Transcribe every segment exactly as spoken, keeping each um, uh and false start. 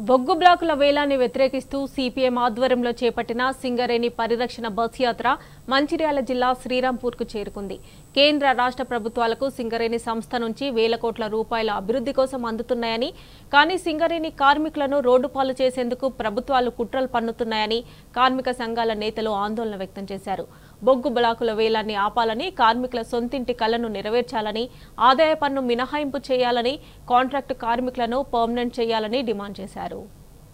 బొగ్గు బ్లాకుల వేలాన్ని వ్యతిరేకిస్తూ సిపిఎం ఆధ్వర్యంలో చేపట్టిన సింగరేణి పరిరక్షణ బస్ యాత్ర మంచిర్యాల జిల్లా శ్రీరాంపూర్కు చేరుకుంది. కేంద్ర రాష్ట్ర ప్రభుత్వాలకు సింగరేణి సంస్థ నుంచి వేల కోట్ల రూపాయల అభివృద్ధి కోసం అందుతున్నాయని, కానీ సింగరేణి కార్మికులను రోడ్డుపాలు చేసేందుకు ప్రభుత్వాలు కుట్రలు పన్నుతున్నాయని కార్మిక సంఘాల నేతలు ఆందోళన వ్యక్తం చేశారు. బొగ్గు బ్లాకుల వేలాన్ని ఆపాలని, కార్మికుల సొంతింటి కలను నెరవేర్చాలని, ఆదాయ పన్ను మినహాయింపు చేయాలని, కాంట్రాక్టు కార్మికులను పర్మనెంట్ చేయాలని డిమాండ్ చేశారు.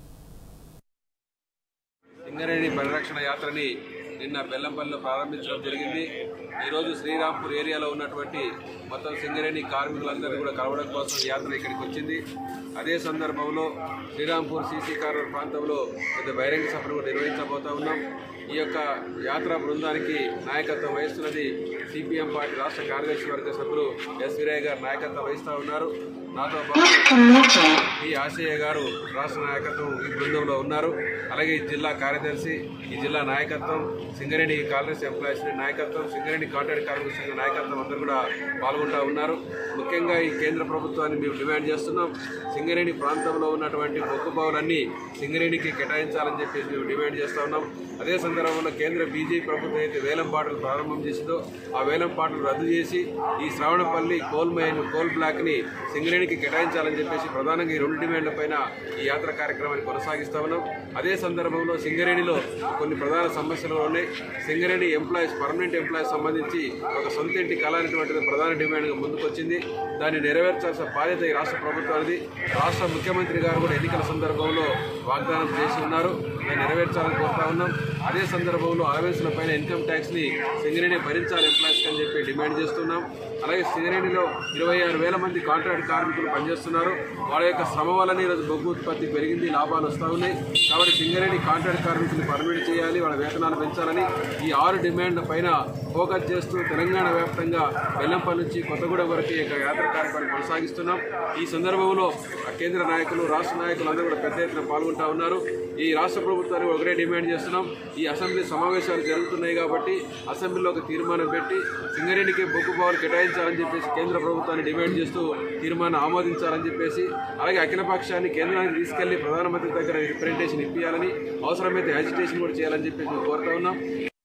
సింగరేణి పరిరక్షణ యాత్రని నిన్న బెల్లంపల్లిలో ప్రారంభించడం జరిగింది. ఈరోజు శ్రీరాంపూర్ ఏరియాలో ఉన్నటువంటి మొత్తం సింగరేణి కార్మికులందరినీ కూడా కలవడం కోసం యాత్ర ఇక్కడికి వచ్చింది. అదే సందర్భంలో శ్రీరాంపూర్ సీసీ కారిడార్ ప్రాంతంలో పెద్ద బహిరంగ సభను నిర్వహించబోతా ఉన్నాం. ఈ యొక్క యాత్రా బృందానికి నాయకత్వం వహిస్తున్నది సిపిఎం పార్టీ రాష్ట్ర కార్యదర్శి వర్గ సభ్యులు ఎస్ వీరయ్య గారు నాయకత్వం వహిస్తూ ఉన్నారు. నాతో పాటు ఈ ఆశయ్య గారు రాష్ట్ర నాయకత్వం ఈ బృందంలో ఉన్నారు. అలాగే ఈ జిల్లా కార్యదర్శి, ఈ జిల్లా నాయకత్వం, సింగరేణి కాంగ్రెస్ ఎంప్లాయీస్ నాయకత్వం, సింగరేణి కాంట్రాక్ట్ కార్మిక సంఘ నాయకత్వం అందరూ కూడా పాల్గొంటూ ఉన్నారు. ముఖ్యంగా ఈ కేంద్ర ప్రభుత్వాన్ని మేము డిమాండ్ చేస్తున్నాం. సింగరేణి ప్రాంతంలో ఉన్నటువంటి బొగ్గు బావులన్నీ సింగరేణికి కేటాయించాలని చెప్పేసి మేము డిమాండ్ చేస్తూ ఉన్నాం. అదే సందర్భంలో కేంద్ర బీజేపీ ప్రభుత్వం అయితే వేలం పాటలు ప్రారంభం చేసిందో ఆ వేలం పాటలు రద్దు చేసి ఈ శ్రావణపల్లి కోల్ మైన్ కోల్ బ్లాక్ని సింగరేణికి కేటాయించాలని చెప్పేసి ప్రధానంగా ఈ రెండు డిమాండ్ల పైన ఈ యాత్ర కార్యక్రమాన్ని కొనసాగిస్తా ఉన్నాం. అదే సందర్భంలో సింగరేణిలో కొన్ని ప్రధాన సమస్యలు ఉన్నాయి. సింగరేణి ఎంప్లాయీస్ పర్మనెంట్ ఎంప్లాయీస్ సంబంధించి ఒక సొంత ఇంటి కళ అనేటువంటిది ప్రధాన డిమాండ్గా ముందుకొచ్చింది. దాన్ని నెరవేర్చాల్సిన బాధ్యత ఈ రాష్ట్ర ప్రభుత్వానికి. రాష్ట్ర ముఖ్యమంత్రి గారు కూడా ఎన్నికల సందర్భంలో వాగ్దానం చేసి ఉన్నారు. దాన్ని నెరవేర్చాలని కోరుతా ఉన్నాం. అదే సందర్భంలో అలవెన్స్ల పైన ఇన్కమ్ ట్యాక్స్ని సింగరేణి భరించాలి ఎంప్లాయీస్కి అని చెప్పి డిమాండ్ చేస్తున్నాం. అలాగే సింగరేణిలో ఇరవై ఆరు వేల మంది కాంట్రాక్ట్ కార్మికులు పనిచేస్తున్నారు. వాళ్ళ యొక్క శ్రమ వల్లనే ఈరోజు బొగ్గు ఉత్పత్తి పెరిగింది, లాభాలు వస్తూ ఉన్నాయి. కాబట్టి సింగరేణి కాంట్రాక్ట్ కార్మికులు పర్మిట్ చేయాలి, వాళ్ళ వేతనాలు పెంచాలని ఈ ఆరు డిమాండ్ల పైన ఫోకస్ చేస్తూ తెలంగాణ వ్యాప్తంగా బెల్లంపల్లి నుంచి కొత్తగూడెం వరకు ఈ యాత్ర కార్యక్రమాన్ని కొనసాగిస్తున్నాం. ఈ సందర్భంలో కేంద్ర నాయకులు, రాష్ట్ర నాయకులు అందరూ కూడా పెద్ద ఎత్తున పాల్గొంటూ ఉన్నారు. ఈ రాష్ట్ర ప్రభుత్వాన్ని ఒకటే డిమాండ్ చేస్తున్నాం. ఈ అసెంబ్లీ సమావేశాలు జరుగుతున్నాయి కాబట్టి అసెంబ్లీలో ఒక తీర్మానం పెట్టి సింగరేణికి బొగ్గు బావులు కేటాయించాలని చెప్పేసి కేంద్ర ప్రభుత్వాన్ని డిమాండ్ చేస్తూ తీర్మానం ఆమోదించాలని చెప్పేసి, అలాగే అఖిలపక్షాన్ని కేంద్రానికి తీసుకెళ్లి ప్రధానమంత్రి దగ్గర రిప్రజెంటేషన్ ఇప్పించాలని, అవసరమైతే అజిటేషన్ కూడా చేయాలని చెప్పేసి కోరుతా ఉన్నాం.